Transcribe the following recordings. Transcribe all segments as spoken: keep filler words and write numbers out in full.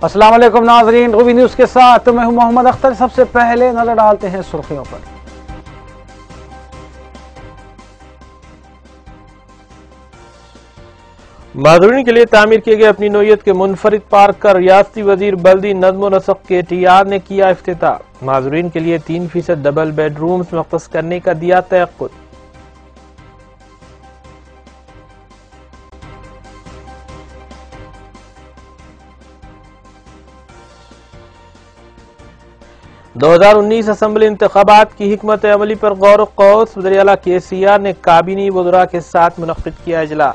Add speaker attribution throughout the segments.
Speaker 1: अस्सलाम वालेकुम नाज़रीन, रूबी न्यूज़ के साथ मैं हूं मोहम्मद अख्तर। सबसे पहले नजर डालते हैं सुर्खियों पर।
Speaker 2: माजूरीन के लिए तामीर किए गए अपनी नोयत के मुनफरिद पार्क का रियासती वजीर बल्दी नज़्म व नस्क के टी आर ने किया इफ्तिताह। माजूरीन के लिए तीन फीसद डबल बेडरूम्स मख्तस करने का दिया तयक्कुद। दो हजार उन्नीस असम्बली इंतखाबात की हिकमत अमली पर गौर व कौस। वज़ीर आला के सी आर ने काबीनी वज़रा के साथ मुनक़्क़िद किया इजलास।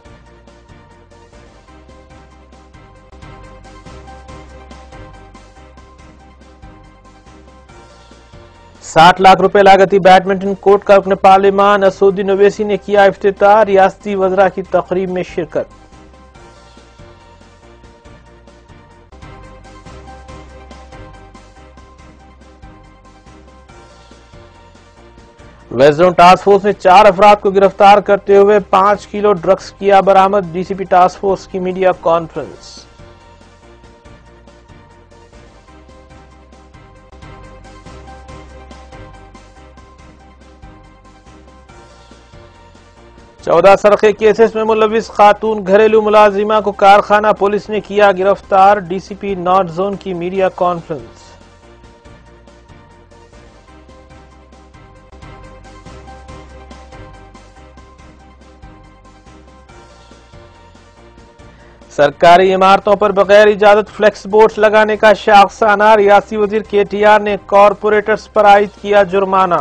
Speaker 2: साठ लाख रुपए लागती बैडमिंटन कोर्ट का रुकन पार्लिमान असदुद्दीन ओवैसी ने किया इफ्तिताह। रियासती वज़रा की तकरीब में शिरकत। वेस्ट जोन टास्क फोर्स ने चार अफराद को गिरफ्तार करते हुए पांच किलो ड्रग्स किया बरामद। डीसीपी टास्क फोर्स की मीडिया कॉन्फ्रेंस। चौदह सरखे केसेस में मुलविस खातून घरेलू मुलाजिमा को कारखाना पुलिस ने किया गिरफ्तार। डीसीपी नॉर्थ जोन की मीडिया कॉन्फ्रेंस। सरकारी इमारतों पर बगैर इजाजत फ्लेक्स बोर्ड्स लगाने का शाखसाना। रियासी वजीर के टी आर ने कॉरपोरेटर्स पर आयद किया जुर्माना।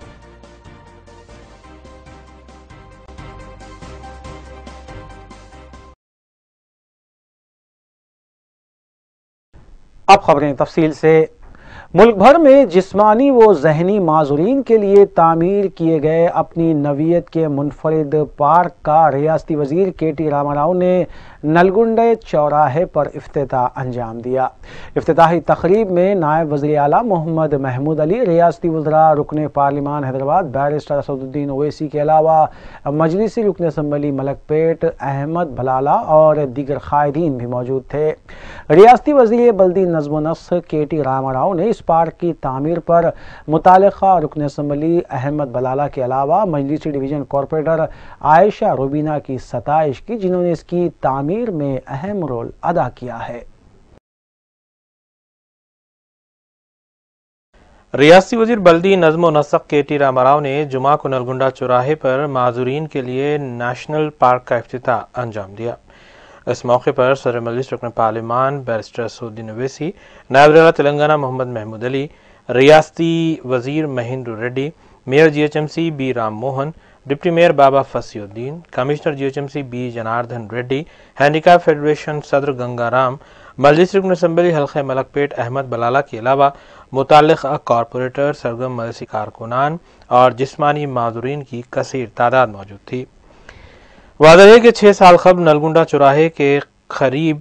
Speaker 1: अब खबरें तफसील से। मुल्क भर में जिस्मानी व जहनी माजूरीन के लिए तामीर किए गए अपनी नवीयत के मुनफरिद पार्क का रियासती वजीर के टी रामाराव ने नलगुंडे चौराहे पर इफ्तिताह अंजाम दिया। इफ्तिताही तकरीब में नायब वज़ीर आला मोहम्मद महमूद अली, रियासती वज़रा, रुकन पार्लिमान हैदराबाद बैरिस्टर असदुद्दीन ओवैसी के अलावा मजलिसी रुकन असम्बली मलकपेट अहमद भलाला और दीगर कायदीन भी मौजूद थे। रियासती वज़ीर बल्दी नज़्म व नस्क के टी रामाराव ने इस पार्क की तामीर पर मुतालिका रुकन असम्बली अहमद भलाला के अलावा मजलिसी डिवीजन कॉरपोरेटर आयशा रुबीना की सताइश की, जिन्होंने इसकी तामीर में अहम रोल अदा किया है।
Speaker 2: रियासती वजीर बल्दी नज़्म व नस्क के टी रामाराव ने जुमा को नलगुंडा चौराहे पर माजूरीन के लिए नेशनल पार्क का इफ्तिताह अंजाम दिया। इस मौके पर सदर मजलिस रुकन पार्लिमान बैरिस्टर असदुद्दीन ओवैसी, नायब वज़ीर तेलंगाना मोहम्मद महमूद अली, रियासती वजीर Mahender Reddy, mayor G H M C B Ram Mohan, deputy mayor Baba Fasiuddin, commissioner G H M C B Janardhan Reddy, handicap federation सदर गंगाराम, मजलिस रुकन असम्बली हल्के मलकपेट अहमद बलाला के अलावा मुताल्लिक़ा कॉरपोरेटर, सरगर्म मजलिसी कारकुनान और जिस्मानी माजूरीन की कसीर तादाद मौजूद थी। वाज़ेह है कि छह साल कबल नलगुंडा चौराहे के करीब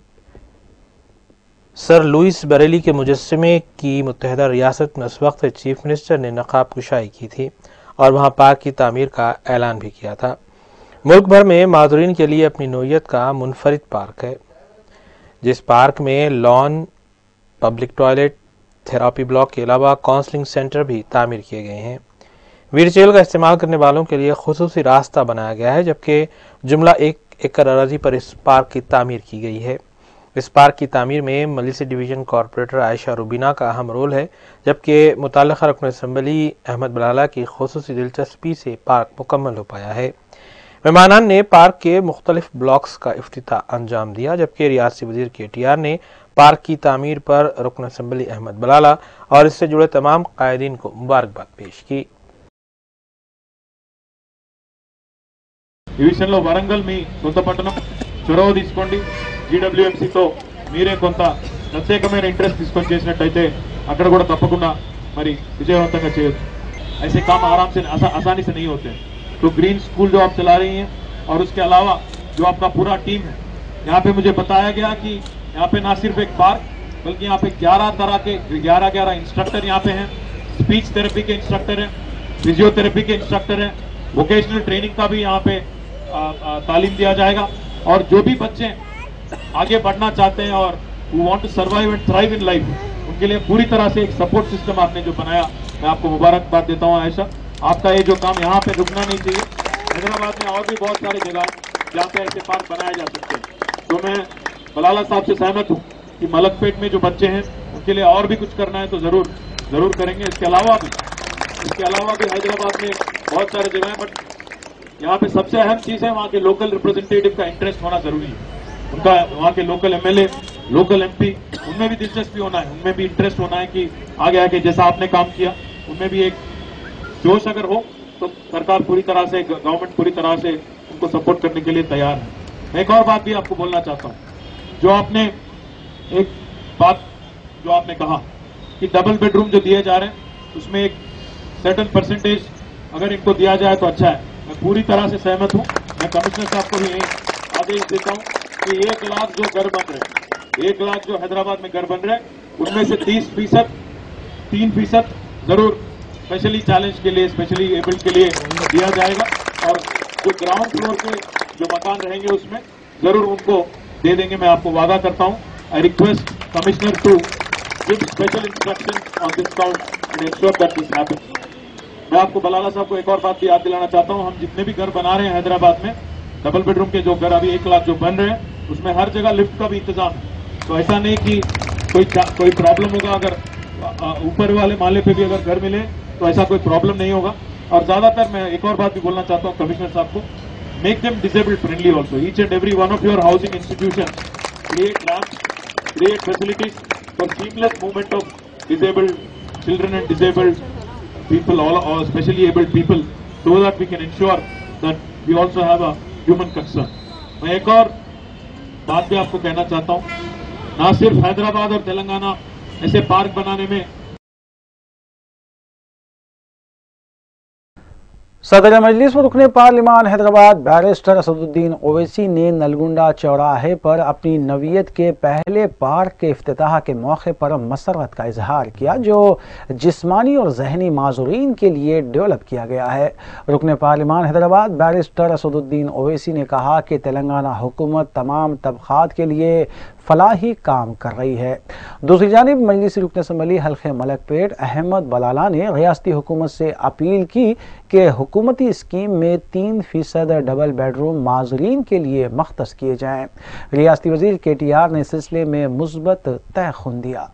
Speaker 2: सर लुइस बरेली के मुजस्समे की मुत्तहिदा रियासत में उस वक्त चीफ मिनिस्टर ने नकाब कुशाई की थी और वहां पार्क की तामीर का ऐलान भी किया था। मुल्क भर में माजूरीन के लिए अपनी नोयत का मुनफरिद पार्क है, जिस पार्क में lawn, public toilet, therapy block के अलावा काउंसलिंग सेंटर भी तामीर किए गए हैं। व्हीलचेयर का इस्तेमाल करने वालों के लिए खुसूसी रास्ता बनाया गया है, जबकि जुमला एक एकड़ अराजी पर इस पार्क की तामीर की गई है। इस पार्क की तामीर में मजलिसी डिवीजन कॉरपोरेटर आयशा रुबीना का अहम रोल है, जबकि मुताल्लिक़ा रुकन असम्बली अहमद बलाला की खुसूसी दिलचस्पी से पार्क मुकम्मल हो पाया है। मेहमानान ने पार्क के मुख्तलिफ ब्लॉक्स का इफ्तिताह अंजाम दिया, जबकि रियासती वजीर के टी आर ने पार्क की तामीर पर रुकन असम्बली अहमद बलाला और इससे जुड़े तमाम कायदीन को मुबारकबाद पेश की।
Speaker 3: ఈ విషయంలో వరంగల్ మీ సొంత పట్టణం చొరవ తీసుకోండి, జీడబ్ల్యూఎంసీతో మీరే కొంత ప్రత్యేకమైన ఇంట్రెస్ట్ తీసుకొని చేసినట్టయితే అక్కడ కూడా తప్పకుండా మరి విజయవంతంగా చేయొచ్చు। ऐसे काम आराम से आसा, आसानी से नहीं होते हैं। तो ग्रीन स्कूल जो आप चला रही हैं और उसके अलावा जो आपका पूरा टीम है, यहाँ पे मुझे बताया गया कि यहाँ पे ना सिर्फ एक पार्क बल्कि यहाँ पे ग्यारह तरह के ग्यारह ग्यारह इंस्ट्रक्टर यहाँ पे हैं, स्पीच थेरेपी के इंस्ट्रक्टर हैं, फिजियोथेरेपी के इंस्ट्रक्टर हैं, वोकेशनल ट्रेनिंग का भी यहाँ पे आ, आ, तालीम दिया जाएगा। और जो भी बच्चे आगे बढ़ना चाहते हैं और who want to survive and thrive in life, उनके लिए पूरी तरह से एक सपोर्ट सिस्टम आपने जो बनाया, मैं आपको मुबारकबाद देता हूँ आयशा। आपका ये जो काम यहाँ पे रुकना नहीं चाहिए। हैदराबाद में और भी बहुत सारी जगह जहाँ पे ऐसे पार्क बनाए जा सकते हैं। तो मैं बलाला साहब से सहमत हूँ कि मलकपेट में जो बच्चे हैं उनके लिए और भी कुछ करना है तो जरूर जरूर करेंगे। इसके अलावा भी इसके अलावा भी हैदराबाद में बहुत सारे जगह हैं, बट यहाँ पे सबसे अहम चीज है वहाँ के लोकल रिप्रेजेंटेटिव का इंटरेस्ट होना जरूरी है। उनका वहाँ के लोकल एमएलए, लोकल एमपी, उनमें भी दिलचस्पी होना है, उनमें भी इंटरेस्ट होना है कि आगे आके जैसा आपने काम किया उनमें भी एक जोश अगर हो तो सरकार पूरी तरह से, गवर्नमेंट पूरी तरह से उनको सपोर्ट करने के लिए तैयार है। मैं एक और बात भी आपको बोलना चाहता हूँ, जो आपने एक बात जो आपने कहा कि डबल बेडरूम जो दिए जा रहे हैं उसमें एक सर्टेन परसेंटेज अगर इनको दिया जाए तो अच्छा है। मैं पूरी तरह से सहमत हूँ। मैं कमिश्नर साहब को भी यही आदेश देता हूँ कि एक लाख जो घर बन रहे हैं, एक लाख जो हैदराबाद में घर बन रहे हैं उनमें से तीस फीसद तीन फीसद जरूर स्पेशली चैलेंज के लिए, स्पेशली एबल्ड के लिए दिया जाएगा, और जो ग्राउंड फ्लोर के जो मकान रहेंगे उसमें जरूर उनको दे देंगे। मैं आपको वादा करता हूं। I request commissioner to give special instruction on this count and ensure that this happens. मैं आपको बलाला साहब को एक और बात भी याद दिलाना चाहता हूं, हम जितने भी घर बना रहे हैं हैदराबाद में, डबल बेडरूम के जो घर अभी एक लाख जो बन रहे हैं उसमें हर जगह लिफ्ट का भी इंतजाम है। तो ऐसा नहीं कि कोई कोई प्रॉब्लम होगा, अगर ऊपर वाले माले पे भी अगर घर मिले तो ऐसा कोई प्रॉब्लम नहीं होगा। और ज्यादातर मैं एक और बात भी बोलना चाहता हूँ कमिश्नर साहब को, make them disabled friendly also. Each and every one of your housing institution create ramps, create facilities for seamless movement of disabled children and disabled people, और specially abled people, so that we can ensure that we also have a human concern. मैं एक और बात भी आपको कहना चाहता हूँ, ना सिर्फ हैदराबाद और तेलंगाना ऐसे पार्क बनाने में।
Speaker 1: सदर मजलिस व रुकने पार्लिमान हैदराबाद बैरिस्टर असदुद्दीन ओवैसी ने नलगुंडा चौराहे पर अपनी नवीयत के पहले पार्क के इफ्तिताह के मौके पर मसरत का इजहार किया, जो जिस्मानी और जहनी माजूरीन के लिए डेवलप किया गया है। रुकने पार्लिमान हैदराबाद बैरिस्टर असदुद्दीन ओवैसी ने कहा कि तेलंगाना हुकूमत तमाम तबकात के लिए फलाही काम कर रही है। दूसरी जानिब मजलिसी रुकन असम्बली हल्के मलकपेट अहमद बलाला ने रियासती हुकूमत से अपील की कि हुकूमती स्कीम में तीन फीसद डबल बेडरूम माजूरीन के लिए मख्तस किए जाएं। रियासती वजीर के टी आर ने सिलसिले में मुस्बत तयखुन दिया।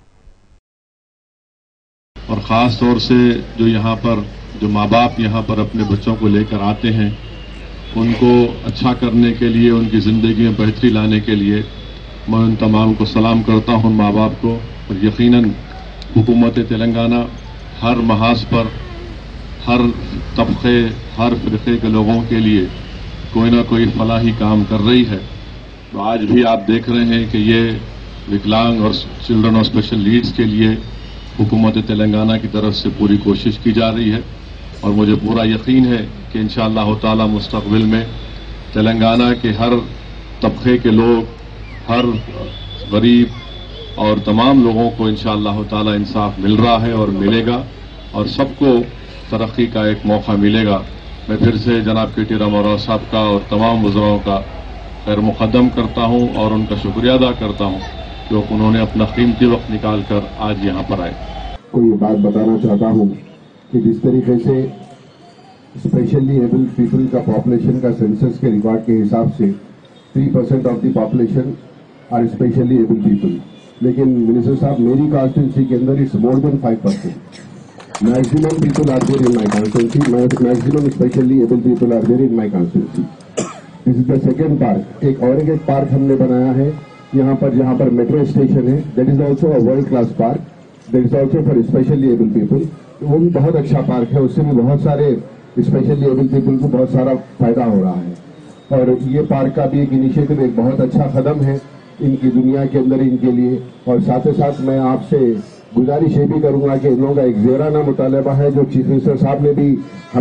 Speaker 4: और ख़ास तौर से जो यहाँ पर जो माँ बाप यहाँ पर अपने बच्चों को लेकर आते हैं, उनको अच्छा करने के लिए, उनकी ज़िंदगी में बेहतरी लाने के लिए मैं उन तमाम को सलाम करता हूँ, माँ बाप को। और यकीनन हुकूमत तेलंगाना हर महाज पर, हर तबके, हर फ़िरक़े के लोगों के लिए कोई ना कोई फलाही काम कर रही है। तो आज भी आप देख रहे हैं कि ये विकलांग और चिल्ड्रन और स्पेशल नीड्स के लिए हुकूमत तेलंगाना की तरफ से पूरी कोशिश की जा रही है। और मुझे पूरा यकीन है कि इंशाअल्लाह ताला मुस्तक़बिल में तेलंगाना के हर तबके के लोग, हर गरीब और तमाम लोगों को इंशाअल्लाह ताला इंसाफ मिल रहा है और मिलेगा, और सबको तरक्की का एक मौका मिलेगा। मैं फिर से जनाब के टी रामाराव साहब का और तमाम वज़राओं का खैर मुक़द्दम करता हूँ और उनका शुक्रिया अदा करता हूँ कि उन्होंने अपना कीमती वक्त निकाल कर आज यहाँ पर आए।
Speaker 5: कोई बात बताना चाहता हूँ कि जिस तरीके से स्पेशली एबल्ड पीपल का पॉपुलेशन का सेंसस के रिकॉर्ड के हिसाब से three percent of the population are specially abled people, लेकिन मिनिस्टर साहब मेरी कॉन्स्टिट्यूंसी के अंदर it's more than five percent. Maximum people are there in my constituency, maximum specially abled people are there in my constituency. This is the second park. एक और एक park हमने बनाया है यहाँ पर, जहाँ पर मेट्रो स्टेशन है, that is also a world class park, that is also for specially abled people. वो भी बहुत अच्छा पार्क है, उससे भी बहुत सारे स्पेशली एबल्ड पीपल को बहुत सारा फायदा हो रहा है। और ये पार्क का भी एक इनिशिएटिव एक बहुत अच्छा कदम है इनकी दुनिया के अंदर इनके लिए। और साथ ही साथ मैं आपसे गुजारिश ये भी करूंगा कि इन लोगों का एक ज़ेराना मुतालबा है जो चीफ मिनिस्टर साहब ने भी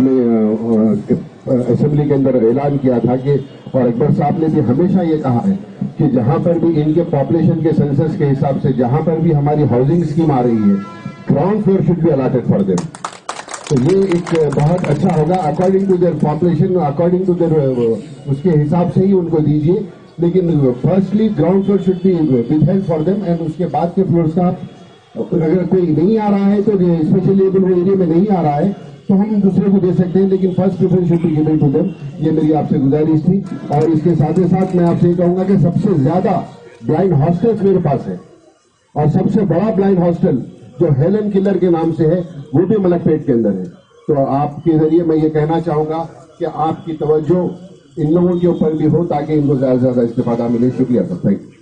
Speaker 5: हमें असेंबली के अंदर ऐलान किया था कि, और अकबर साहब ने भी हमेशा ये कहा है कि जहां पर भी इनके पॉपुलेशन के सेंसस के हिसाब से जहां पर भी हमारी हाउसिंग स्कीम आ रही है, ground floor should be allotted for them. तो ये एक बहुत अच्छा होगा, according to their population, according to their उसके हिसाब से ही उनको दीजिए, लेकिन firstly ground floor should be withheld for them and उसके बाद के फ्लोर्स का अगर कोई नहीं आ रहा है तो स्पेशली एबल एरिया में नहीं आ रहा है तो हम दूसरे को दे सकते हैं, लेकिन first preference should be given to them. ये मेरी आपसे गुजारिश थी। और इसके साथ ही साथ मैं आपसे ये कहूंगा कि सबसे ज्यादा ब्लाइंड हॉस्टल्स मेरे पास है और सबसे बड़ा ब्लाइंड हॉस्टल जो हेलन किलर के नाम से है वो भी मलकपेट के अंदर है। तो आपके जरिए मैं ये कहना चाहूंगा कि आपकी तवज्जो इन लोगों के ऊपर भी हो ताकि इनको ज्यादा से ज्यादा इस्तेफादा मिले। शुक्रिया सर, थैंक यू।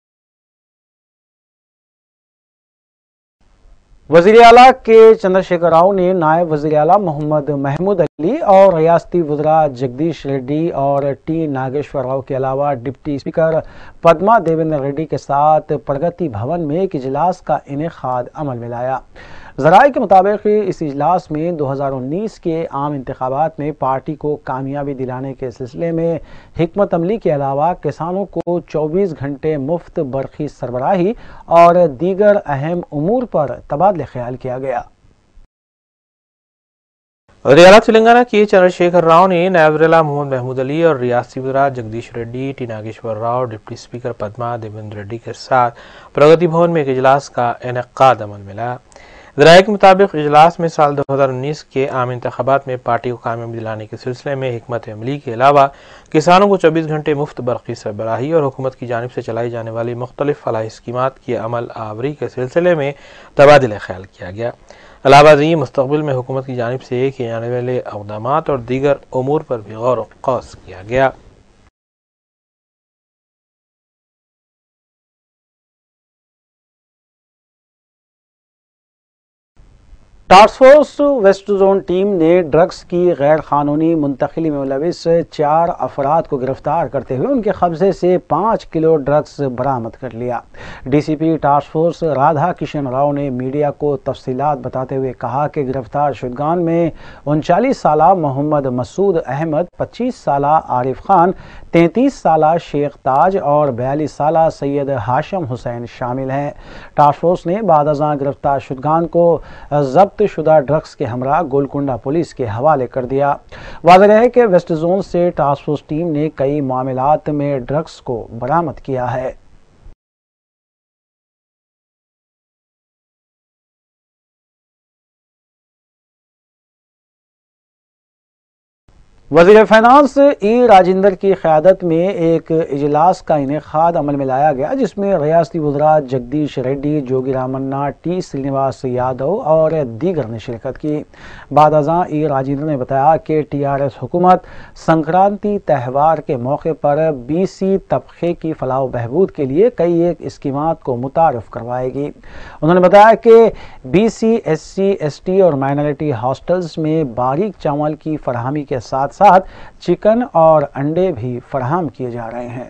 Speaker 1: वज़ीर आला के चंद्रशेखर राव ने नायब वज़ीर आला मोहम्मद महमूद अली और रियासती वज़रा जगदीश रेड्डी और टी नागेश्वर राव के अलावा डिप्टी स्पीकर पद्मा देवेंद्र रेड्डी के साथ प्रगति भवन में एक इजलास का इनेकाद अमल में लाया। ज़राए के मुताबिक इस इजलास में दो हज़ार उन्नीस के आम इंतखाबात में पार्टी को कामयाबी दिलाने के सिलसिले में हिकमत अमली के अलावा किसानों को चौबीस घंटे मुफ्त बरखी सरबराही और दीगर अहम उमूर पर तबादले ख्याल किया गया।
Speaker 2: वज़ीर तेलंगाना के चंद्रशेखर राव ने नायब वज़ीर आला मोहम्मद महमूद अली और रियासती वज़रा Jagadish Reddy, T Nageshwar Rao, deputy speaker Padma Devender Reddy के साथ प्रगति भवन में एक इजलास का इनेकाद अमल में लाया। ज़राए के मुताबिक इजलास में साल दो हज़ार उन्नीस के आम इंतखाबात में पार्टी को कामयाबी दिलाने के सिलसिले में हिकमत अमली के अलावा किसानों को चौबीस घंटे मुफ्त बरक़ी सरबराही और हुकूमत की जानिब से चलाई जाने वाली मुख्तलिफ फलाही स्कीमात की अमल आवरी के सिलसिले में तबादला ख्याल किया गया। अलावा जी मुस्तक़बिल में हुकूमत की जानिब से किए जाने वाले इक़दामात और दीगर उमूर पर भी गौर व क़ौस किया गया।
Speaker 1: Task force west zone team ने ड्रग्स की गैर कानूनी मुंतकिली में मुलविस चार अफराद को गिरफ्तार करते हुए उनके कब्जे से पाँच किलो ड्रग्स बरामद कर लिया। DCP task force Radha Kishan Rao ने मीडिया को तफसीलात बताते हुए कहा कि गिरफ्तार शुदगान में उनचालीस साला मोहम्मद मसूद अहमद, पच्चीस साला आरिफ खान, तैंतीस साला शेख ताज और बयालीस साला सैयद हाशम हुसैन शामिल हैं। टास्क फोर्स ने बाद अज़ां गिरफ्तार शुदगान को जब्त शुदा ड्रग्स के हमरा गोलकुंडा पुलिस के हवाले कर दिया। वाज़ेह है कि वेस्ट जोन से टास्क फोर्स टीम ने कई मामलात में ड्रग्स को बरामद किया है। वज़ीर फाइनेंस ई राजेंद्र की क़यादत में एक इजलास का इनेकाद अमल में लाया गया, जिसमें रियासती वज़रा जगदीश रेड्डी, जोगी रामन्ना, टी श्रीनिवास यादव और दीगर ने शिरकत की। बाद अज़ां ई राजेंद्र ने बताया कि टी आर एस हुकूमत संक्रांति त्यौहार के मौके पर बी सी तबके की फलाह बहबूद के लिए कई एक स्कीमात को मुतारफ़ करवाएगी। उन्होंने बताया कि B C, S C, S T और माइनॉरिटी हॉस्टल्स में बारीक चावल की फरहमी के साथ साथ चिकन और अंडे भी फराहम किए जा रहे हैं।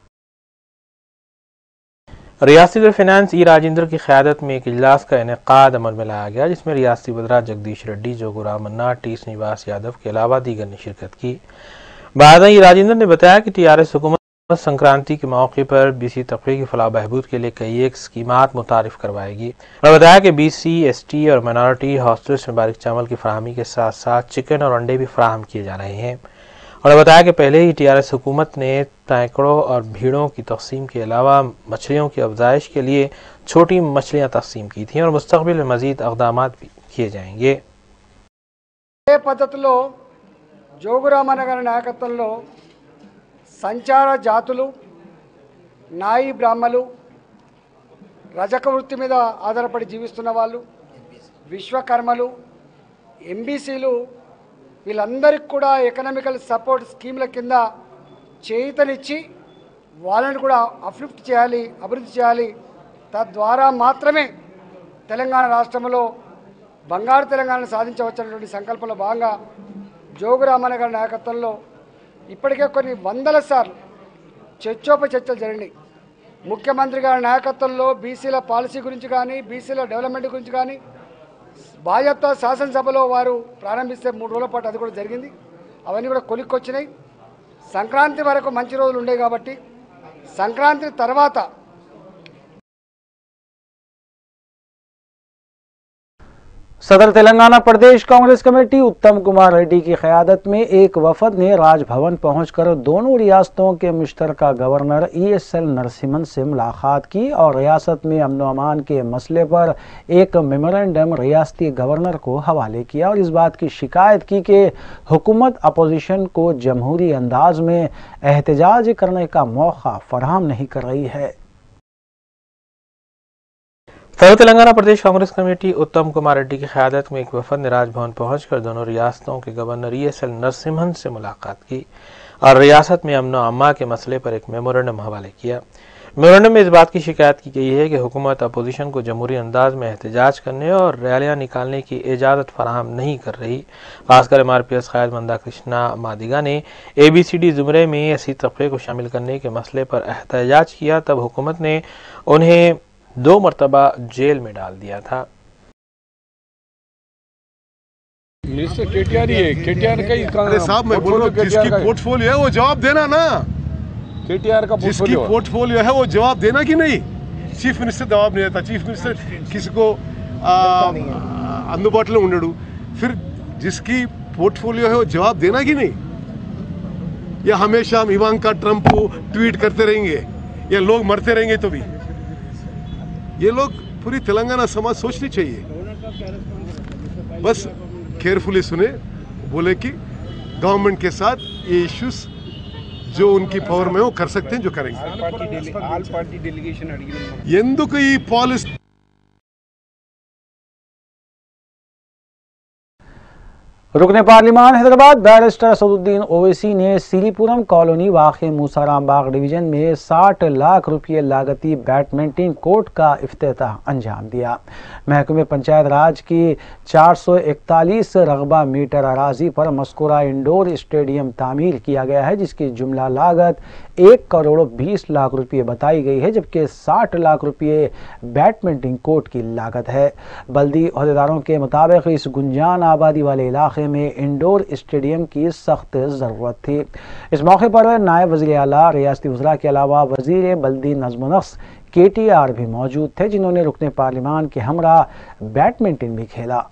Speaker 2: रियासती वज़ीर फाइनेंस ई राजेंद्र की क़यादत में एक इजलास का इनेकाद अमल में लाया गया, जिसमें रियासती वज़रा जगदीश रेड्डी, जोगी रामन्ना, टी श्रीनिवास यादव के अलावा दीगर ने शिरकत की। बाद ई राजेंद्र ने बताया कि टी आर एस हुकूमत संक्रांति के मौके पर बी सी तबके की फलाह बहबूद के लिए कई एक स्कीमात मुतारिफ करवाएगी और बताया कि बी सी, एस टी और माइनॉरिटी हॉस्टल्स में बारीक चावल की फराहमी के साथ साथ चिकन और अंडे भी फराहम किए जा रहे हैं। और बताया कि पहले ही टी आर एस हुकूमत ने तैकड़ों और भीड़ों की तकसीम के अलावा मछलियों की अफजाइश के लिए छोटी मछलियाँ तकसीम की थी और मुस्तक़बिल में मज़ीद इक़दामात भी किए जाएंगे।
Speaker 6: పద్ధతిలో జోగురామన్న గారి నాయకత్వంలో సంచార జాతులు, నాయి బ్రాహ్మలు, రజక వృత్తి మీద ఆధారపడి జీవిస్తున్న వాళ్ళు, విశ్వకర్మలు, ఎంబీసీలు వీళ్ళందరికీ కూడా ఎకనామికల్ సపోర్ట్ స్కీమ్ల కింద చేయూతనిచ్చి వాళ్ళని కూడా అప్లిఫ్ట్ చేయాలి, అభివృద్ధి చేయాలి. తద్వారా మాత్రమే తెలంగాణ రాష్ట్రంలో బంగారు తెలంగాణను సాధించవచ్చనేటువంటి సంకల్పంలో భాగంగా జోగురామన్న గారి నాయకత్వంలో ఇప్పటికే కొన్ని వందల సార్లు చర్చోపచర్చలు జరిగినాయి. ముఖ్యమంత్రి గారి నాయకత్వంలో బీసీల పాలసీ గురించి కానీ, బీసీల డెవలప్మెంట్ గురించి కానీ భాజపా శాసనసభలో వారు ప్రారంభిస్తే మూడు రోజుల పాటు అది కూడా జరిగింది. అవన్నీ కూడా కొలిక్కొచ్చినాయి. సంక్రాంతి వరకు మంచి రోజులు ఉండేవి కాబట్టి సంక్రాంతి తర్వాత
Speaker 1: सदर तेलंगाना प्रदेश कांग्रेस कमेटी उत्तम कुमार रेड्डी की क़यादत में एक वफद ने राजभवन पहुंचकर दोनों रियासतों के मुश्तरका governor E S L Narasimhan से मुलाकात की और रियासत में अमन अमान के मसले पर एक मेमोरेंडम रियासती गवर्नर को हवाले किया और इस बात की शिकायत की कि हुकूमत अपोजिशन को जमहूरी अंदाज में एहतजाज करने का मौका फराहम नहीं कर रही है।
Speaker 2: सदर तेलंगाना प्रदेश कांग्रेस कमेटी उत्तम कुमार रेड्डी की क़यादत में एक वफद ने राजभवन पहुंचकर दोनों रियासतों के governor E S L Narasimhan से मुलाकात की और रियासत में अमन अम्मा के मसले पर एक मेमोरेंडम हवाले किया। मेमोरेंडम में इस बात की शिकायत की गई है कि हुकूमत अपोजिशन को जमहूरी अंदाज में एहतजाज करने और रैलियां निकालने की इजाज़त फराहम नहीं कर रही। खासकर एम आर पी एस कायद मंदा कृष्णा मादिगा ने ए बी सी डी ज़ुमरे में ऐसी तबके को शामिल करने के मसले पर एहतजाज किया, तब हुकूमत ने उन्हें दो मरतबा जेल में डाल दिया था।
Speaker 7: मिनिस्टर केटीआर ही है, केटीआर का ही
Speaker 8: अरे साहब मैं बोल रहा हूँ जिसकी पोर्टफोलियो है वो जवाब देना ना,
Speaker 7: केटीआर का
Speaker 8: जिसकी पोर्टफोलियो है वो जवाब देना कि नहीं। चीफ मिनिस्टर जवाब नहीं देता, चीफ मिनिस्टर किसी को अंदुबाटुलो उंडडु, फिर जिसकी पोर्टफोलियो है वो जवाब देना कि नहीं। या हमेशा हम इवांका ट्रंप को ट्वीट करते रहेंगे या लोग मरते रहेंगे तो भी। ये लोग पूरी तेलंगाना समाज सोचनी चाहिए, बस केयरफुली सुने, बोले कि गवर्नमेंट के साथ ये इश्यूज जो उनकी पावर में वो कर सकते हैं, जो करेंगे। ఎందుకు ఈ పాలసీ
Speaker 1: रुकने पार्लिमान हैदराबाद बैरिस्टर असदुद्दीन ओवैसी ने सीरीपुरम कॉलोनी वाक़े मूसाराम बाग डिवीजन में साठ लाख रुपये लागती बैडमिंटन कोर्ट का इफ्तिताह अंजाम दिया। महकमे पंचायत राज की चार सौ इकतालीस रकबा मीटर अराजी पर मस्कुरा इंडोर स्टेडियम तामीर किया गया है, जिसकी जुमला लागत एक करोड़ बीस लाख रुपये बताई गई है, जबकि साठ लाख रुपये बैडमिंटन कोर्ट की लागत है। बल्दी अहदेदारों के मुताबिक इस गुंजान आबादी वाले इलाके में इंडोर स्टेडियम की सख्त ज़रूरत थी। इस मौके पर नायब वज़ीर आला रियासती वज़रा के अलावा वज़ीर बल्दी नज़्म नक्श के टी आर भी मौजूद थे, जिन्होंने रुकने पार्लिमान के हमरा बैडमिंटन भी खेला।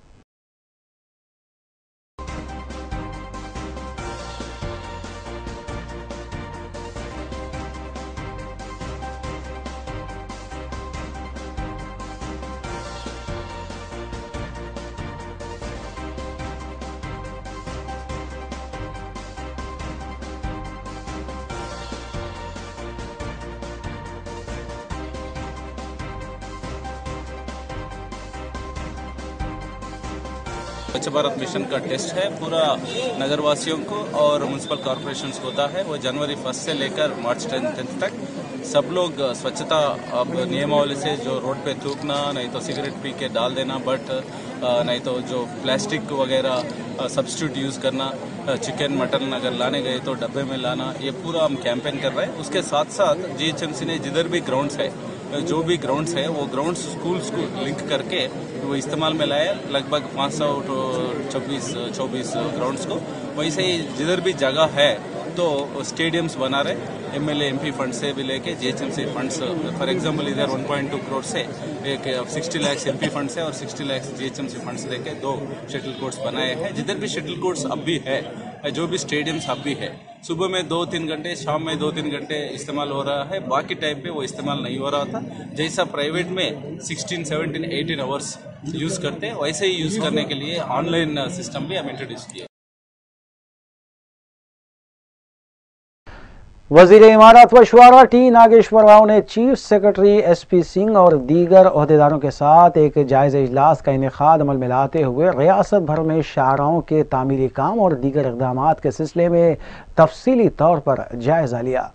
Speaker 9: स्वच्छ भारत मिशन का टेस्ट है, पूरा नगरवासियों को और म्यूनसिपल कॉर्पोरेशन को होता है। वो जनवरी फर्स्ट से लेकर मार्च टेंथ तक सब लोग स्वच्छता अब नियमावली से जो रोड पे थूकना, नहीं तो सिगरेट पी के डाल देना, बट नहीं तो जो प्लास्टिक वगैरह सब्स्टिट्यूट यूज करना, चिकन मटन अगर लाने गए तो डब्बे में लाना, ये पूरा हम कैंपेन कर रहे हैं। उसके साथ साथ जी एच एम सी ने जिधर भी ग्राउंड्स है, जो भी ग्राउंड्स है वो ग्राउंड्स स्कूल्स को लिंक करके वो इस्तेमाल में लाए, लगभग पाँच सौ चौबीस चौबीस ग्राउंड्स को। वैसे ही जिधर भी जगह है तो स्टेडियम्स बना रहे, एमएलए एमपी फंड से भी लेके जीएचएमसी फंड्स, फॉर एग्जांपल इधर वन पॉइंट टू करोड़ से एक साठ लाख एमपी फंड से और साठ लाख जीएचएमसी फंड से लेके दो शटल कोर्ट्स बनाए हैं। जिधर भी शटल कोर्ट्स अब भी है, जो भी स्टेडियम्स अब भी है, सुबह में दो तीन घंटे, शाम में दो तीन घंटे इस्तेमाल हो रहा है, बाकी टाइम पे वो इस्तेमाल नहीं हो रहा था। जैसा प्राइवेट में sixteen seventeen eighteen hours use करते हैं, वैसे ही यूज करने के लिए ऑनलाइन सिस्टम भी हम इंट्रोड्यूस किए।
Speaker 1: वजीर इमारत व शुआरा टी नागेश्वर राव ने chief secretary S P Singh और दीगर अहदेदारों के साथ एक जायज़ा इजलास का इनेकाद अमल में लाते हुए रियासत भर में शाहराहों के तामीरी काम और दीगर इक़दाम के सिलसिले में तफसीली तौर पर जायजा लिया।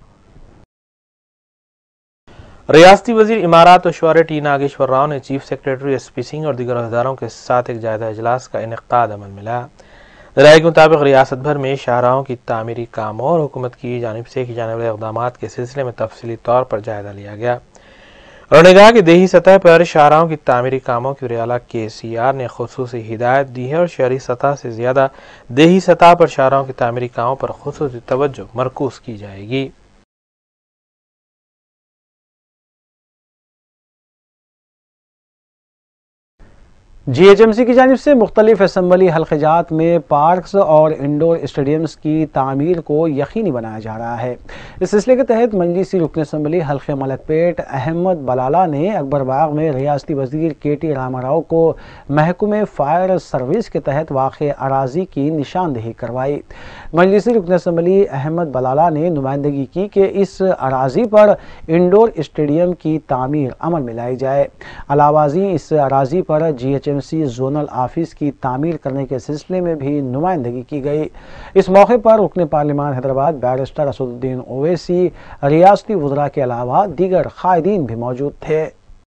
Speaker 2: रियासती वजीर इमारत व शुआरा टी नागेश्वर राव ने chief secretary S P Singh और दीगर अहदेदारों के साथ एक जायज़ा इजलास का इनेकाद अमल में लाया। राय के मुताबिक रियासत भर में शाहराहों की तामीरी कामों और हुकूमत की जानिब से की जाने वाले इक़दाम के सिलसिले में तफसीली तौर पर जायजा लिया गया। उन्होंने कहा कि देही सतह पर शाहराहों की तामीरी कामों की वज़ीर आला के सी आर ने खुसूसी हिदायत दी है और शहरी सतह से ज़्यादा देही सतह पर शाहराहों की तामीरी कामों पर खुसूसी तवज्जो मरकूज की जाएगी।
Speaker 1: जीएचएमसी की जानिब से मुख्तलिफ असम्बली हल्क़ात में पार्क्स और इंडोर स्टेडियम्स की तामीर को यकीनी बनाया जा रहा है। इस सिलसिले के तहत मजलिसी रुकन असम्बली हल्क़े मलकपेट अहमद बलाला ने अकबरबाग में रियासती वज़ीर के टी रामाराव को महकमे फायर सर्विस के तहत वाक़े अराजी की निशानदेही करवाई। मजलिसी रुकन असम्बली अहमद बलाला ने नुमाइंदगी की कि इस अराजी पर इंडोर स्टेडियम की तामीर अमल में लाई जाए। अलावाजी इस अराजी पर G H M C zonal office की तामीर करने के सिलसिले में भी नुमाइंदगी की गई। इस मौके पर रुकन पार्लिमान हैदराबाद बैरिस्टर असदुद्दीन ओवैसी, रियासती वज़रा के अलावा दीगर कायदीन भी मौजूद थे।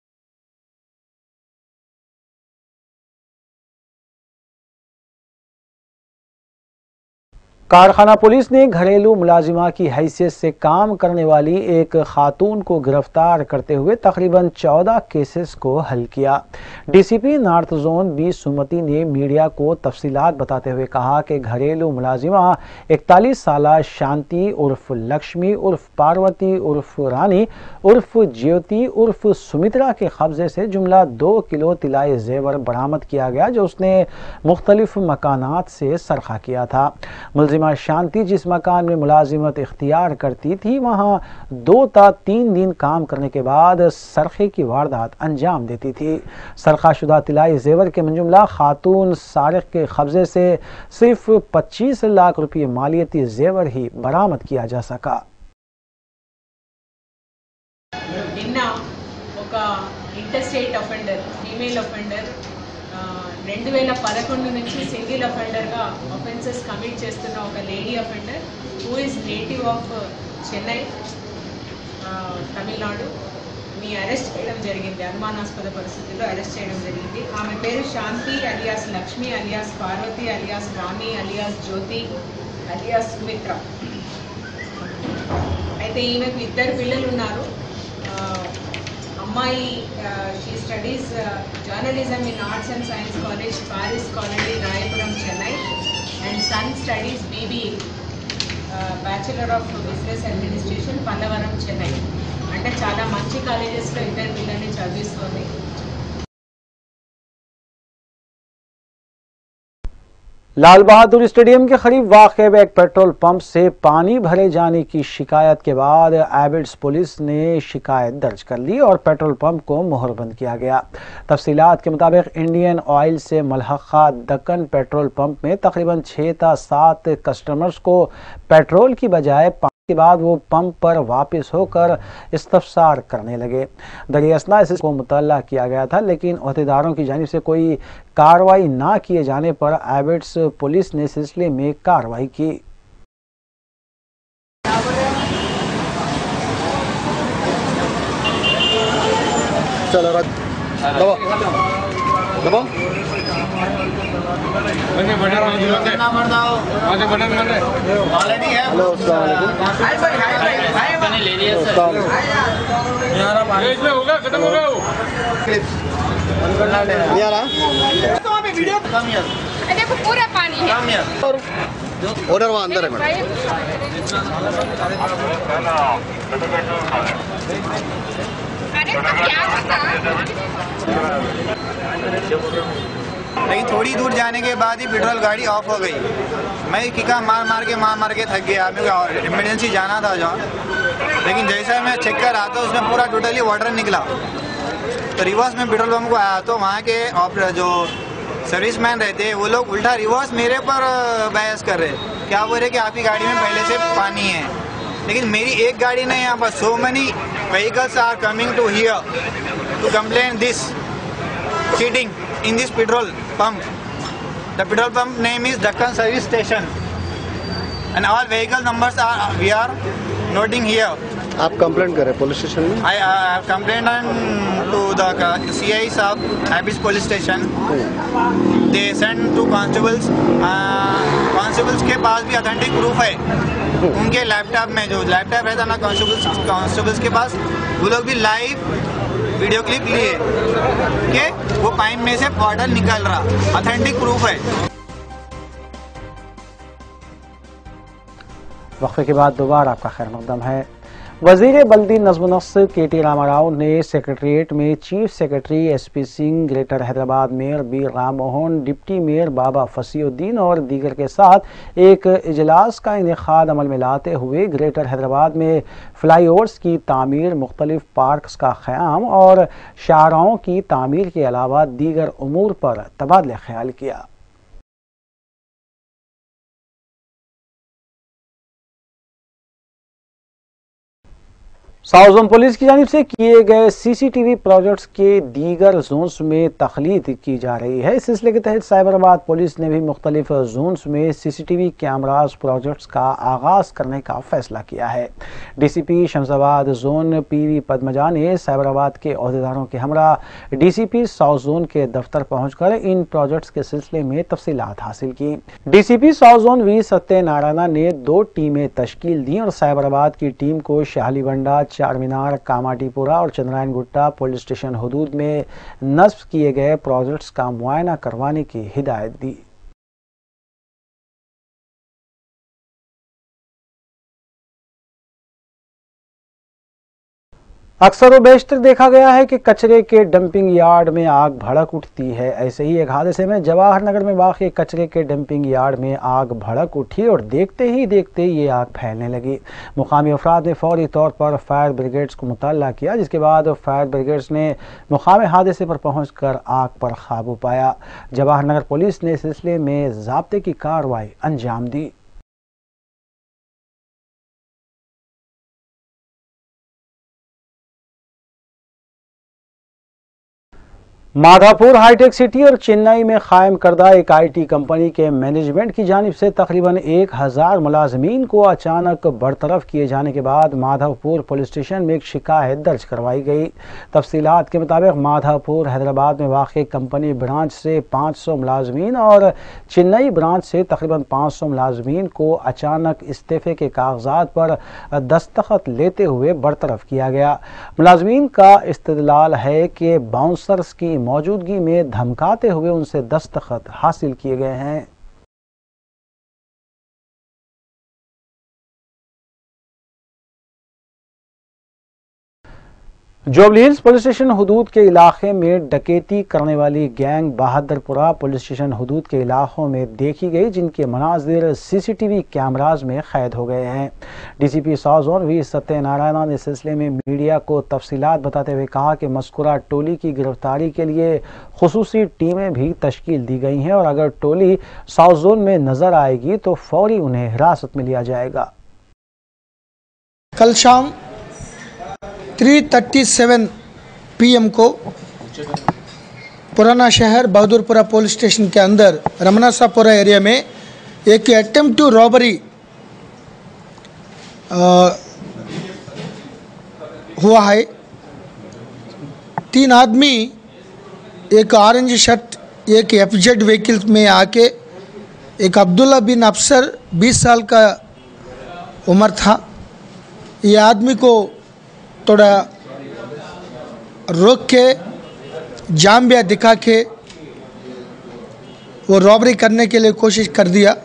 Speaker 1: कारखाना पुलिस ने घरेलू मुलाजिमा की हैसियत से काम करने वाली एक खातून को गिरफ्तार करते हुए तकरीबन चौदह केसेस को हल किया। DCP north zone B Sumathi ने मीडिया को तफसीलात बताते हुए कहा कि घरेलू मुलाजिमा इकतालीस साल शांति उर्फ लक्ष्मी उर्फ पार्वती उर्फ रानी उर्फ ज्योति उर्फ सुमित्रा के कब्जे से जुमला दो किलो तिलाई जेवर बरामद किया गया, जो उसने मुख्तलिफ मकानात से सरखा किया था। मुलजिमा शांति जिस मकान में मुलाजिमत इख्तियार करती थी, वहां दो ता तीन दिन काम करने के बाद सरखे की वारदात अंजाम देती थी। सरखाशुदा तिलाई जेवर के मंजुमला खातून सारिक के कब्जे से सिर्फ पच्चीस लाख रुपये मालियती जेवर ही बरामद किया जा सका।
Speaker 10: इंटरस्टेट ऑफेंडर फीमेल ऑफेंडर రెండు వేల పదకొండు నుంచి సింగిల్ అఫెండర్గా అఫెన్సెస్ కమిట్ చేస్తున్న ఒక lady offender who is native of Chennai Tamil Nadu ని అరెస్ట్ చేయడం జరిగింది. అనుమానాస్పద పరిస్థితుల్లో అరెస్ట్ చేయడం జరిగింది. ఆమె పేరు Shanti alias Lakshmi alias Parvati alias Rani alias Jyothi alias Sumitra. అయితే ఈమెకు ఇద్దరు పిల్లలు ఉన్నారు. అమ్మాయి she studies journalism in arts and science college Paris college Royapuram Chennai and son studies BBA bachelor of business administration Pallavaram Chennai. అంటే చాలా మంచి కాలేజెస్లో ఇద్దరు పిల్లల్ని చదివిస్తుంది.
Speaker 1: लाल बहादुर स्टेडियम के करीब वाक़े एक पेट्रोल पंप से पानी भरे जाने की शिकायत के बाद एबिड्स पुलिस ने शिकायत दर्ज कर ली और पेट्रोल पंप को मोहरबंद किया गया। तफसीलात के मुताबिक इंडियन ऑयल से मलहक़ा दक्कन पेट्रोल पंप में तकरीबन छः ता सात कस्टमर्स को पेट्रोल की बजाय के बाद वो पंप पर वापस होकर इस्तफसार करने लगे। दरियासना इसको मुतल्ला किया गया था, लेकिन अहदेदारों की जानिब से कोई कार्रवाई ना किए जाने पर एबिड्स पुलिस ने सिलसिले में कार्रवाई की।
Speaker 11: चलो दबाओ
Speaker 12: बने बटन कितना मरदा हो आगे बटन बन रहे ऑलरेडी है।
Speaker 11: हेलो अस्सलाम वालेकुम।
Speaker 12: हाय भाई हाय भाई मैंने ले लिया सर। यार पानी इसमें होगा खत्म हो गया वो
Speaker 11: नहीं आ रहा
Speaker 12: तो वहां पे वीडियो कम यार
Speaker 10: देखो पूरा पानी है
Speaker 12: कम यार
Speaker 11: ऑर्डर वहां अंदर है मैडम।
Speaker 10: अरे तो क्या बता
Speaker 12: लेकिन थोड़ी दूर जाने के बाद ही पेट्रोल गाड़ी ऑफ हो गई। मैं किका मार मार के मार मार के थक गया। मेरे को इमरजेंसी जाना था जहाँ, लेकिन जैसा मैं चेक कर रहा था उसमें पूरा टोटली वाटर निकला। तो रिवर्स में पेट्रोल पंप को आया तो वहाँ के जो सर्विसमैन रहते हैं वो लोग उल्टा रिवर्स मेरे पर बहस कर रहे। क्या बोल रहे कि आपकी गाड़ी में पहले से पानी है, लेकिन मेरी एक गाड़ी नहीं, यहाँ पर so many vehicles are coming to here to complain this cheating in this petrol pump. The petrol pump name is Deccan Service Station and all vehicle numbers are we are noting here.
Speaker 11: आप complaint करें police station में?
Speaker 12: I uh, complained to the C I साहब Abyss Police Station. They sent to constables. Constables के पास भी authentic proof है. उनके laptop में जो लैपटॉप रहता ना कांस्टेबल्स कांस्टेबल्स के पास, वो लोग भी लाइव वीडियो क्लिप लिए कि वो पाइप में से वाटर निकल रहा, ऑथेंटिक प्रूफ है।
Speaker 1: वक्फे के बाद दोबारा आपका खैर मकदम है। वजीर बल्दी नज़्म नस्क के टी रामाराव ने सेक्रेटरीट में chief secretary S P Singh, greater Hyderabad mayor B Ram Mohan, deputy mayor Baba Fasiuddin और दीगर के साथ एक इजलास का इनेकाद अमल में लाते हुए ग्रेटर हैदराबाद में फ्लाई ओवर्स की तामीर, मुख्तलिफ पार्क्स का क़याम और शाहराहों की तामीर के अलावा दीगर उमूर पर तबादला ख्याल किया। साउथ जोन पुलिस की जानिब से किए गए सीसीटीवी प्रोजेक्ट्स के दीगर जोन्स में तखलीद की जा रही है। इस सिलसिले के तहत साइबराबाद पुलिस ने भी मुख्तलिफ जोन्स में सीसीटीवी कैमराज प्रोजेक्ट्स का आगाज करने का फैसला किया है। DCP Shamshabad zone P V Padmaja ने साइबराबाद के अहदेदारों के हमरा डीसीपी साउथ जोन के दफ्तर पहुंचकर इन प्रोजेक्ट्स के सिलसिले में तफसीलात हासिल की। DCP south zone V Satyanarayana ने दो टीमें तश्कील दी और साइबराबाद की टीम को शाहलीबंडा, चार मीनार, कामाटीपुरा और चंद्रायन गुट्टा पुलिस स्टेशन हदूद में नस्ब किए गए प्रोजेक्ट्स का मुआयना करवाने की हिदायत दी। अक्सर व बेशतर देखा गया है कि कचरे के डंपिंग यार्ड में आग भड़क उठती है। ऐसे ही एक हादसे में जवाहर नगर में वाक़ कचरे के डंपिंग यार्ड में आग भड़क उठी और देखते ही देखते ये आग फैलने लगी। मुकामी अफराद ने फौरी तौर पर फायर ब्रिगेड्स को मुतल्ला किया, जिसके बाद फायर ब्रिगेड्स ने मुकामी हादसे पर पहुंचकर आग पर काबू पाया। जवाहर नगर पुलिस ने इस सिलसिले में ज़ाब्ते की कार्रवाई अंजाम दी। माधापुर हाईटेक सिटी और चेन्नई में कायम करदा एक आईटी कंपनी के मैनेजमेंट की जानिब से तकरीबन एक हजार मुलाजमीन को अचानक बरतरफ किए जाने के बाद माधापुर पुलिस स्टेशन में एक शिकायत दर्ज करवाई गई। तफसीलात के मुताबिक माधापुर हैदराबाद में वाक़ कंपनी ब्रांच से पाँच सौ मुलाजमीन और चेन्नई ब्रांच से तकरीबन पाँच सौ मुलाजमीन को अचानक इस्तीफ़े के कागजात पर दस्तखत लेते हुए बरतरफ किया गया। मुलाजमीन का इस्तदलाल है कि बाउंसर्स की मौजूदगी में धमकाते हुए उनसे दस्तखत हासिल किए गए हैं। जुबली हिल्स पुलिस स्टेशन हदूद के इलाके में डकैती करने वाली गैंग बहादुरपुरा पुलिस स्टेशन हदूद के इलाकों में देखी गई, जिनके मनाजिर सीसीटीवी कैमराज में कैद हो गए हैं। DCP south zone V Satyanarayana ने इस सिलसिले में मीडिया को तफसीलात बताते हुए कहा कि मज़कूरा टोली की गिरफ्तारी के लिए खुसूसी टीमें भी तश्कील दी गई हैं और अगर टोली साउथ जोन में नजर आएगी तो फौरी उन्हें हिरासत में लिया जाएगा।
Speaker 13: कल शाम तीन सैंतीस पीएम को पुराना शहर बहादुरपुरा पुलिस स्टेशन के अंदर रमनासापुरा एरिया में एक अटेम्प्ट टू रॉबरी हुआ है। तीन आदमी एक ऑरेंज शर्ट, एक एफजेड व्हीकल में आके, एक अब्दुल्ला बिन अफसर बीस साल का उम्र था। ये आदमी को थोड़ा रोक के जाम्बिया दिखा के वो रॉबरी करने के लिए कोशिश कर दिया।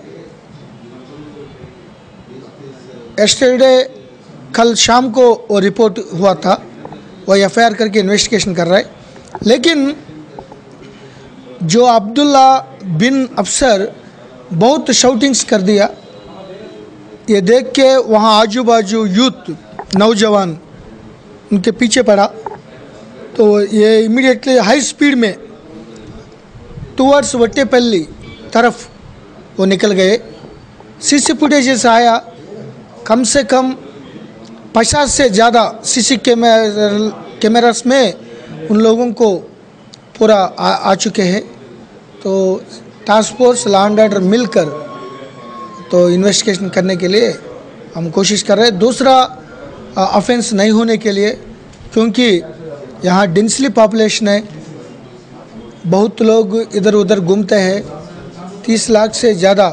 Speaker 13: एस्टरडे कल शाम को वो रिपोर्ट हुआ था, वो एफ आई आर करके इन्वेस्टिगेशन कर रहा है। लेकिन जो अब्दुल्ला बिन अफसर बहुत शाउटिंग्स कर दिया, ये देख के वहाँ आजू बाजू यूथ नौजवान उनके पीछे पड़ा, तो ये इमीडिएटली हाई स्पीड में टुवर्ड्स वट्टेपल्ली तरफ वो निकल गए। सीसी फुटेज आया, कम से कम पचास से ज़्यादा सीसी कैमरा कैमरास में उन लोगों को पूरा आ, आ चुके हैं। तो task force law and order मिलकर तो इन्वेस्टिगेशन करने के लिए हम कोशिश कर रहे हैं। दूसरा ऑफेंस नहीं होने के लिए, क्योंकि यहाँ डेंसली पॉपुलेशन है, बहुत लोग इधर उधर घूमते हैं, तीस लाख से ज़्यादा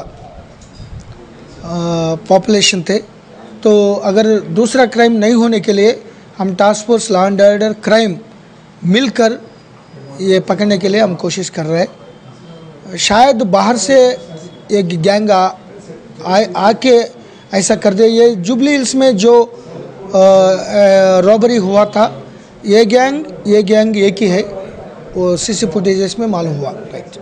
Speaker 13: पॉपुलेशन थे। तो अगर दूसरा क्राइम नहीं होने के लिए हम task force law and order crime मिलकर ये पकड़ने के लिए हम कोशिश कर रहे हैं। शायद बाहर से एक गैंग आ आके ऐसा कर दे। ये जुबली हिल्स में जो रॉबरी हुआ था। ये गैंग ये गैंग एक ही है, वो सीसी फुटेजेस में मालूम हुआ। राइट।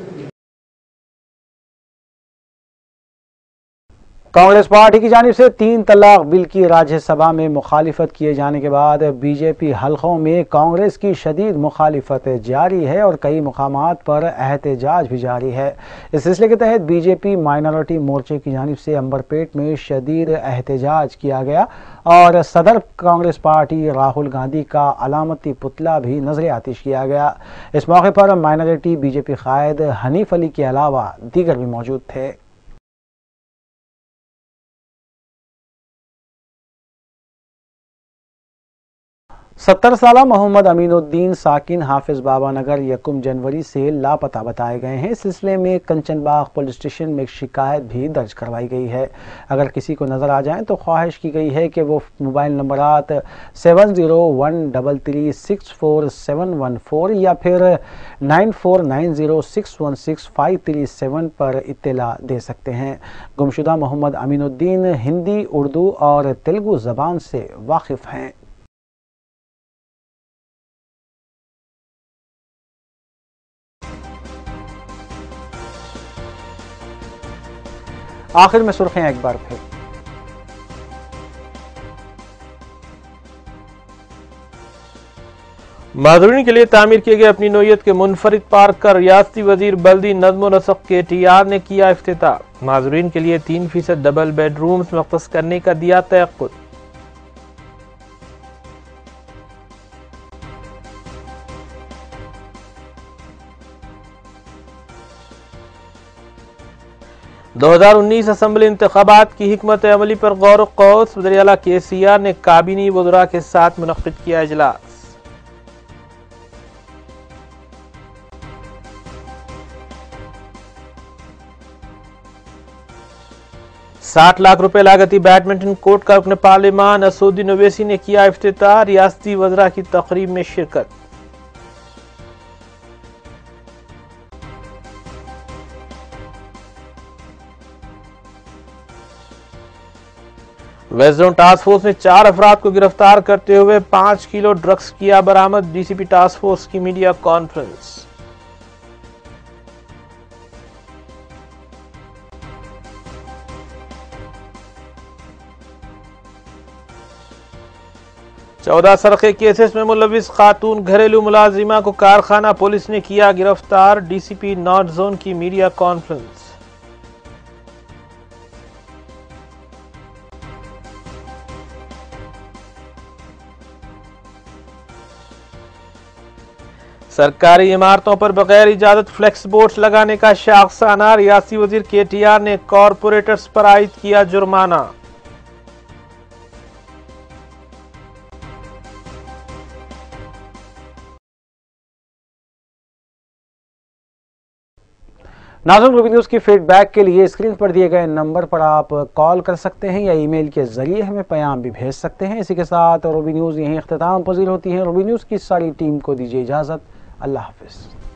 Speaker 1: कांग्रेस पार्टी की जानिब से तीन तलाक बिल की राज्यसभा में मुखालिफत किए जाने के बाद बीजेपी हलकों में कांग्रेस की शदीद मुखालिफत जारी है और कई मुकामात पर एहतजाज भी जारी है। इस सिलसिले के तहत बीजेपी माइनॉरिटी मोर्चे की जानिब से अंबरपेट में शदीद एहतजाज किया गया और सदर कांग्रेस पार्टी राहुल गांधी का अलामती पुतला भी नजर आतिश किया गया। इस मौके पर माइनॉरिटी बीजेपी कायद हनीफ अली के अलावा दीगर भी मौजूद थे। सत्तर साला मोहम्मद अमीनुद्दीन साकिन हाफिज बाबा नगर यकुम जनवरी से लापता बताए गए हैं। इस सिलसिले में कंचनबाग पुलिस स्टेशन में एक शिकायत भी दर्ज करवाई गई है। अगर किसी को नज़र आ जाए तो ख्वाहिश की गई है कि वो मोबाइल नंबरात seven zero one double three six four seven one four या फिर nine four nine zero six one six five three seven पर इत्तला दे सकते हैं। गुमशुदा मोहम्मद अमीनुद्दीन हिंदी, उर्दू और तेलुगु ज़बान से वाकिफ़ हैं। आखिर में सुर्खियां एक बार फिर।
Speaker 2: माजूरीन के लिए तामीर किए गए अपनी नोयत के मुनफरिद पार्क का रियासती वजीर बल्दी नज़्म व नस्क के टी आर ने किया इफ्तिताह। माजूरीन के लिए तीन फीसद डबल बेडरूम्स मख्तस करने का दिया तयक्कुद। दो हजार उन्नीस असम्बली इंतखाबात की हिकमत अमली पर गौर व कौस। वज़ीर आला के सी आर ने काबीनी वज़रा के साथ मुनक़्क़िद किया इजलास। साठ लाख रुपए लागती बैडमिंटन कोर्ट का रुकन पार्लिमान असुद्दीन ओवैसी ने किया इफ्तिताह। रियासती वज़रा की तकरीब में शिरकत। वेस्ट जोन टास्क फोर्स ने चार अफराद को गिरफ्तार करते हुए पांच किलो ड्रग्स किया बरामद। डीसीपी टास्क फोर्स की मीडिया कॉन्फ्रेंस। चौदह सरखे केसेस में मुलविस खातून घरेलू मुलाजिमा को कारखाना पुलिस ने किया गिरफ्तार। डीसीपी नॉर्थ जोन की मीडिया कॉन्फ्रेंस। सरकारी इमारतों पर बगैर इजाजत फ्लेक्स बोर्ड्स लगाने का शाखसाना। रियासी वजीर के टी आर ने कॉरपोरेटर्स पर आयद किया जुर्माना।
Speaker 1: नाज़रीन, रूबी न्यूज़ की फीडबैक के लिए स्क्रीन पर दिए गए नंबर पर आप कॉल कर सकते हैं या ईमेल के जरिए हमें पैगाम भी भेज सकते हैं। इसी के साथ रूबी न्यूज़ यहीं इख्तिताम पजीर होती है। रूबी न्यूज़ की सारी टीम को दीजिए इजाज़त। अल्लाह हाफिज़।